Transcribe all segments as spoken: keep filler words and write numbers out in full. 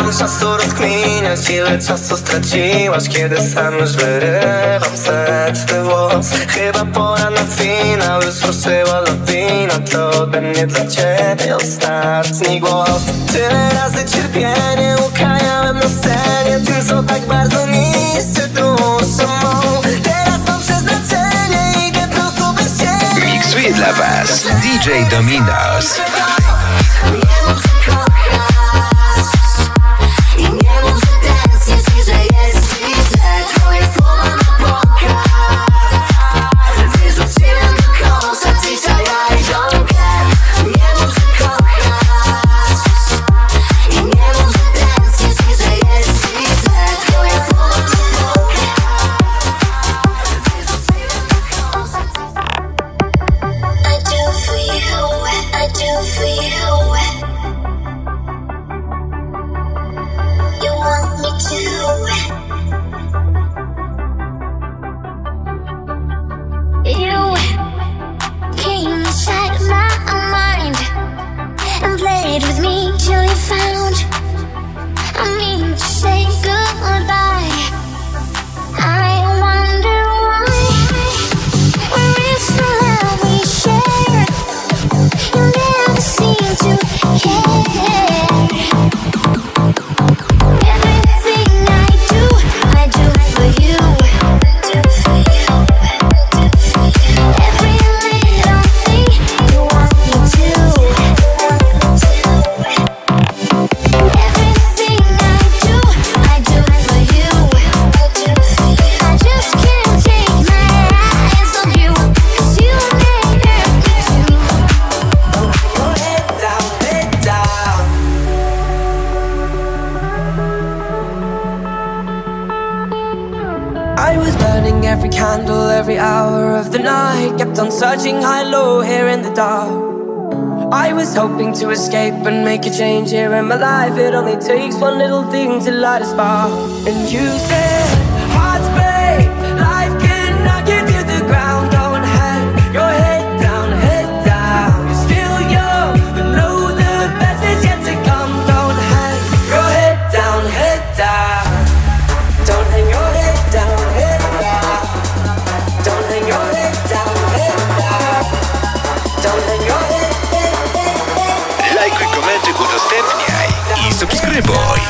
mam czasu rozkminiać, ile czasu straciłaś, kiedy sam już wyrywam setny włos. Chyba pora na finał, już ruszyła lawina. To ode mnie dla ciebie ostatni głos. Tyle razy cierpienie ukajałem na scenie, tym co tak bardzo niszczy duszę mą. Teraz mam przeznaczenie, idę prosto bez ciebie. Miksuje dla was D J Dominos. Searching high-low here in the dark, I was hoping to escape and make a change here in my life. It only takes one little thing to light a spark. And you said, hearts break, life cannot give you the ground. Don't hang your head down, head down. You're still young, but know the best is yet to come. Don't hang your head down, head down. Don't hang your head down, head down. Don't hang your head down, head down. Don't hang your head, head, head, head. Lajkuj, komentuj, udostępniaj i subskrybuj.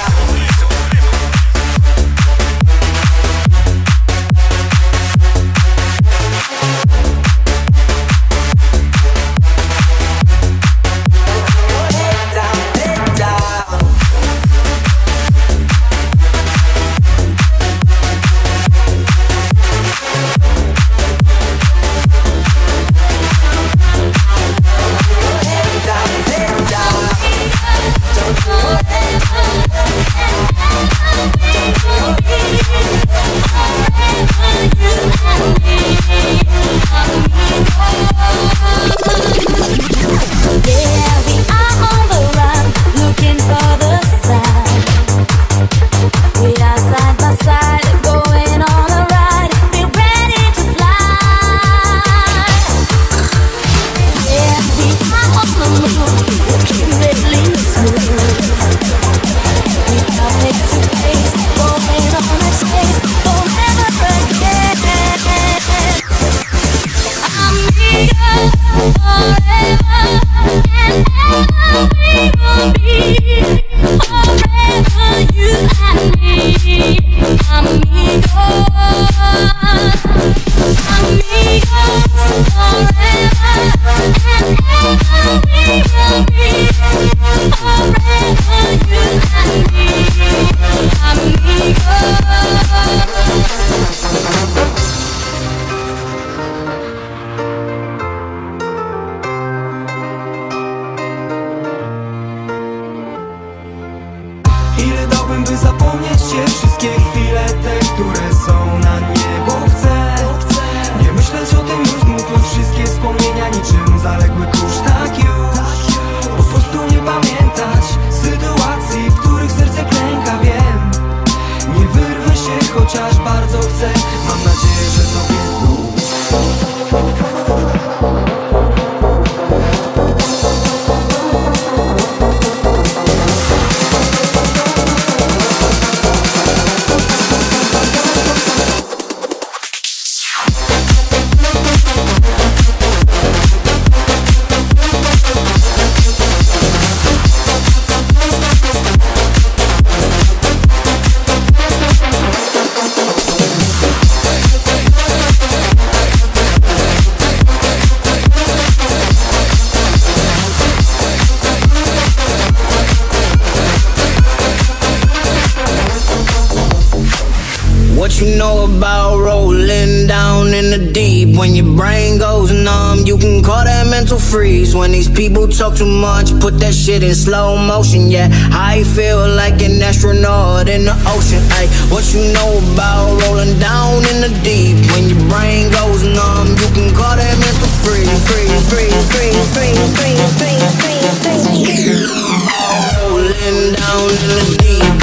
you know about rolling down in the deep? When your brain goes numb, you can call that mental freeze. When these people talk too much, put that shit in slow motion. Yeah, I feel like an astronaut in the ocean. Ay, what you know about rolling down in the deep? When your brain goes numb, you can call that mental freeze. Freeze, freeze, freeze, freeze, freeze, freeze, freeze, freeze. Rolling down in the deep.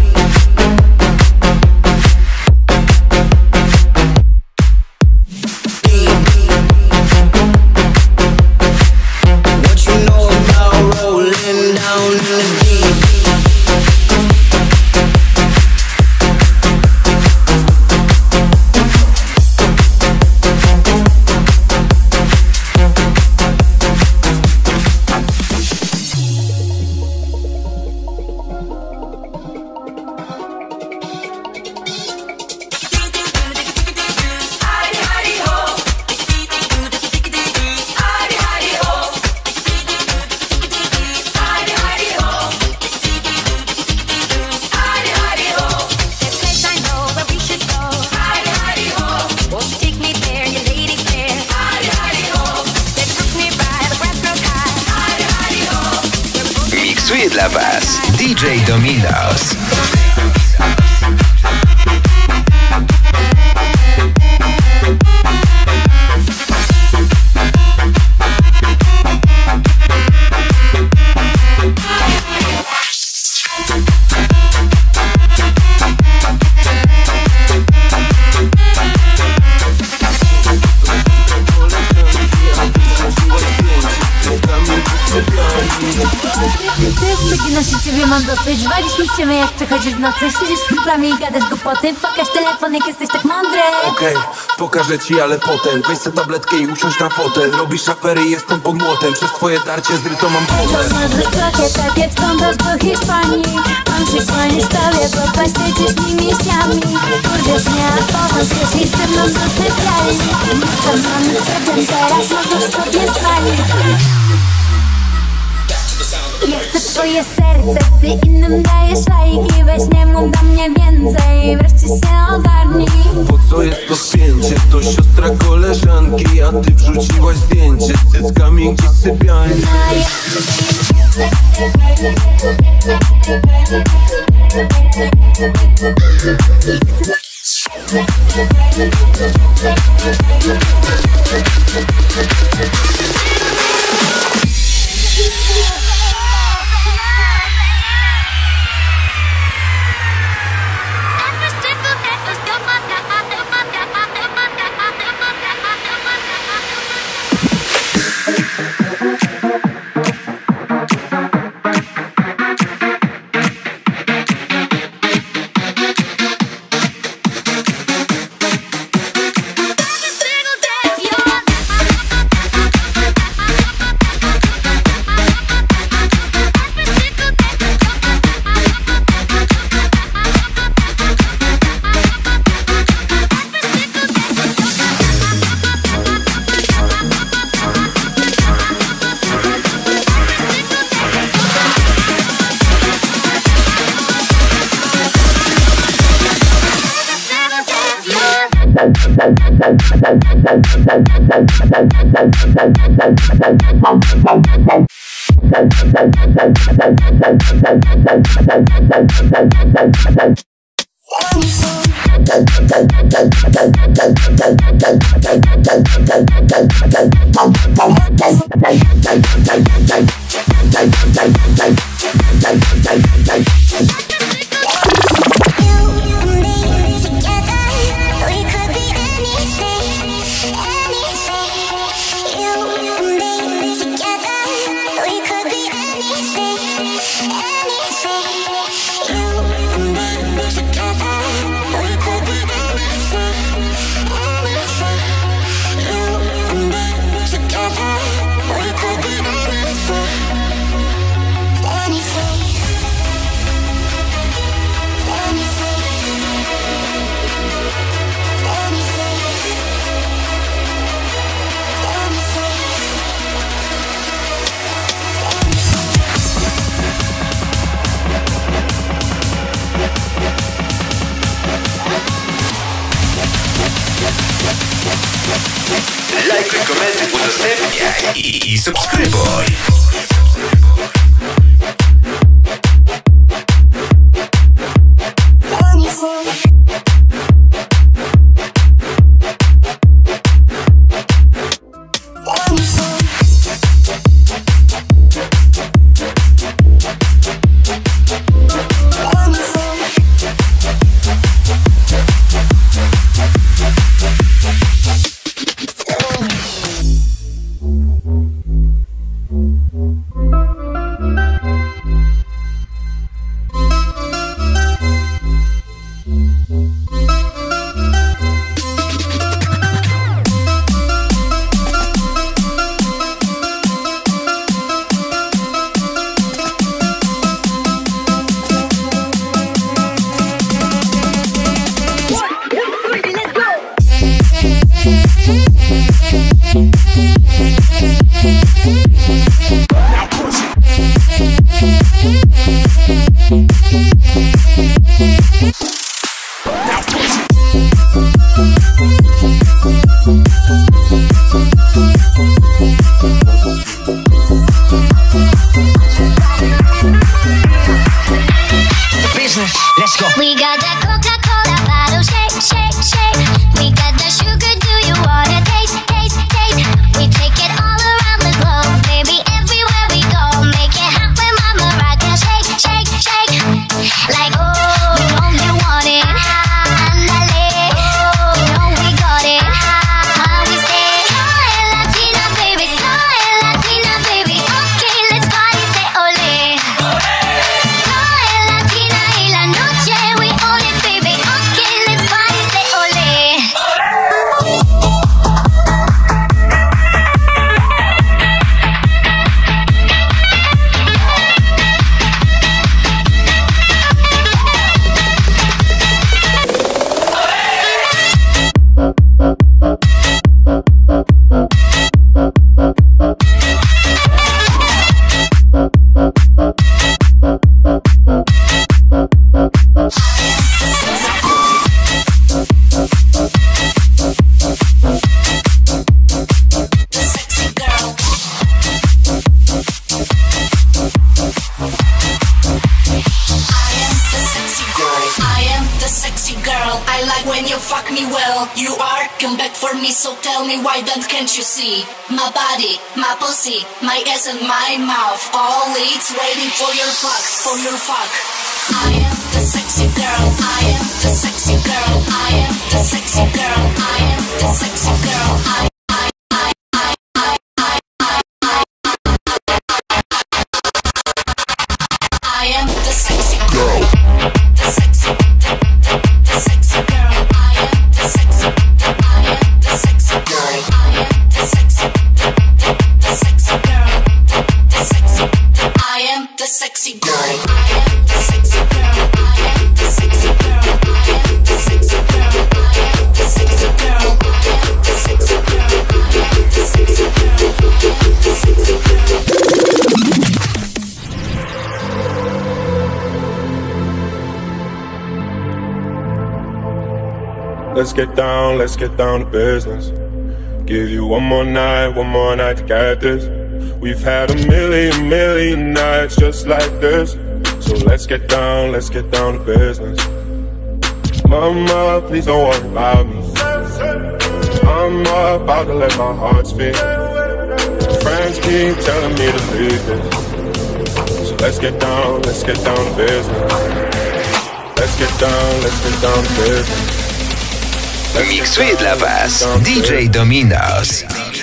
Dla Was D J Dominos. Na ciebie mam dosyć, walisz mi ściemy jak przechodzisz w nocy. Siedzisz z kumplami i gadasz głupoty. Pokaż telefon jak jesteś tak mądry. Okej, okay, pokażę ci, ale potem weź se tabletkę i usiądź na fotel. Robisz afery, jestem pod młotem. Przez twoje darcie z rytą mam problem. To masz wysokie, tak jak stądasz do Hiszpanii. Mam przysłonić tobie, bo paściecisz mi mięśniami. Kurde dnia, pomoc, jeśli ze mną zasypiali. To mamy przedtem, teraz możesz sobie zwalić. Ja chcę twoje serce, ty innym dajesz lajki. Weź nie mów do mnie więcej, wreszcie się ogarnij. Po co jest to spięcie? To siostra koleżanki, a ty wrzuciłaś zdjęcie z cyckami gdzieś w sypialni. Udostępniaj i, i subskrybuj. We got that Coca-Cola bottle, shake, shake, shake. We got that sugar, do you wanna taste, taste, taste? We take it all around the globe, baby, everywhere we go. Make it happen, mama, rock and shake, shake, shake. Like, oh, you know you want it. Andale, oh, you know we got it. How we say, soy Latina, baby, soy Latina, baby. Okay, let's party, say ole. Soy Latina y la noche we own it, baby. Okay, let's party, say ole. Fuck me well, you are, come back for me, so tell me why then can't you see? My body, my pussy, my ass and my mouth, all it's waiting for your fuck, for your fuck. I am the sexy girl, I am the sexy girl, I am the sexy girl, I am the sexy girl, I I am the sexy girl, the sexy, the, the, the sexy girl. I am the sexy, I am the sexy girl. I am the sexy, the, the, the sexy girl. The sexy, I am the sexy girl. I am the sexy girl. I am the sexy girl. I am the sexy girl. I am the sexy girl. I am the sexy girl. I am the sexy girl. I am the sexy girl. Let's get down, let's get down to business. Give you one more night, one more night to get this. We've had a million, million nights just like this. So let's get down, let's get down to business. Mama, please don't worry about me. I'm about to let my heart speak. Friends keep telling me to leave this. So let's get down, let's get down to business. Let's get down, let's get down to business. Miksuje dla Was D J Dominos.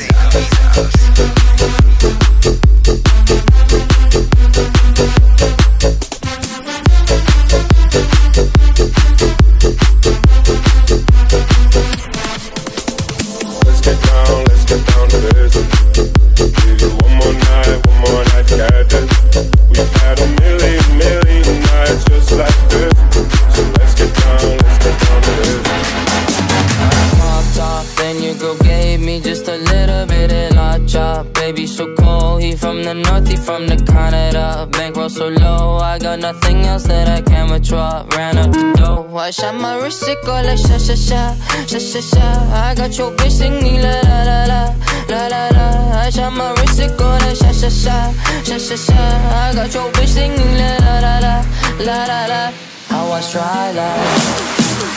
Let's get down, let's get down to business. Give you one more night, one more night to get this. We've had a million, million nights just like this. So let's get down, let's get down to business. Popped off, then your girl gave me just a little bit of la chop. Baby so cold, he from the north, he from the Canada. Bankroll so low, I got nothing else that I can withdraw. Ran up the dough, I shot my wrist, it go like sha sha sha, sha sha sha. I got your bitch singing la la la la, La la la, I shot my wrist, it go that sha sha sha, sha sha sha. I got your bitch singing la la la la, la la la. How I try like.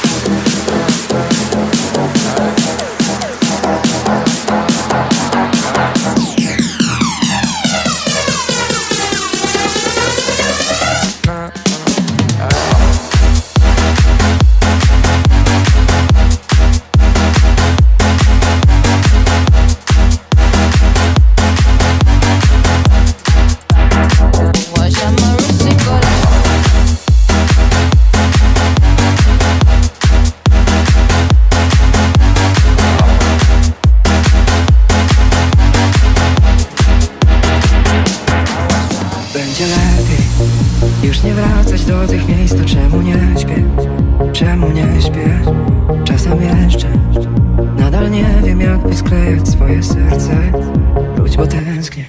Będzie lepiej już nie wracać do tych miejsc. To czemu nie śpię? Czemu nie śpię? Czasem jeszcze nadal nie wiem, jak posklejać swoje serce. Wróć, bo tęsknię.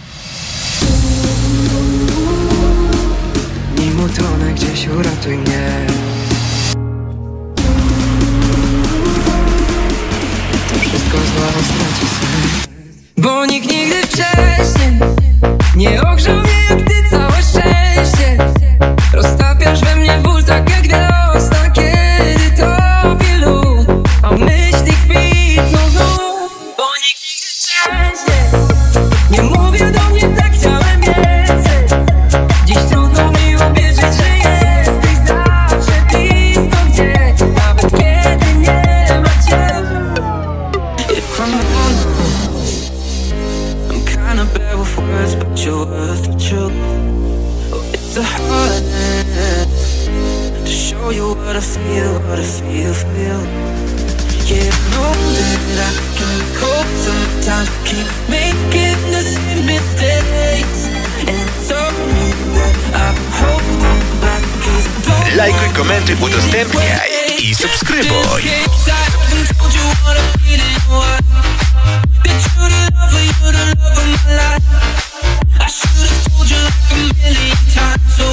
Nim utonę gdzieś, uratuj mnie. To wszystko znowu straci sens. Bo nikt nigdy wcześniej nie ogrzał mnie jak ty, całe szczęście. Roztapiasz we mnie ból tak jak wiosna, kiedy topi lód, a myśli kwitną znów. Bo nikt nigdy wcześniej nie mówił do mnie tak, chciałem więcej. Dziś trudno mi uwierzyć, że jesteś zawsze blisko gdzieś, nawet kiedy nie ma cię. If I'm I'm kinda bad with words, but you're worth the truth. Oh, it's a hard to show you what I feel, what I feel for you. Yeah, I know that I can cope sometimes, keep making the same mistakes. And it's only that I'm holding back, 'cause I don't Lajkuj, komentuj, udostępniaj i subskrybuj. I should've told you like a million times. So